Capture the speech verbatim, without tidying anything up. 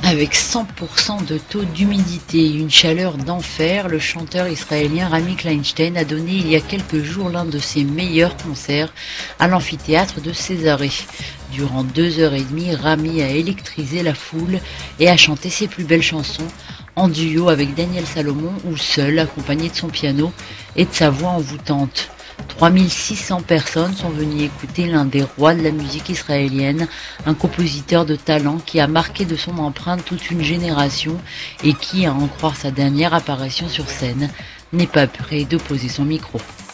Avec cent pour cent de taux d'humidité et une chaleur d'enfer, le chanteur israélien Rami Kleinstein a donné il y a quelques jours l'un de ses meilleurs concerts à l'amphithéâtre de Césarée. Durant deux heures et demie, Rami a électrisé la foule et a chanté ses plus belles chansons en duo avec Daniel Salomon ou seul, accompagné de son piano et de sa voix envoûtante. trois mille six cents personnes sont venues écouter l'un des rois de la musique israélienne, un compositeur de talent qui a marqué de son empreinte toute une génération et qui, à en croire sa dernière apparition sur scène, n'est pas prêt de poser son micro.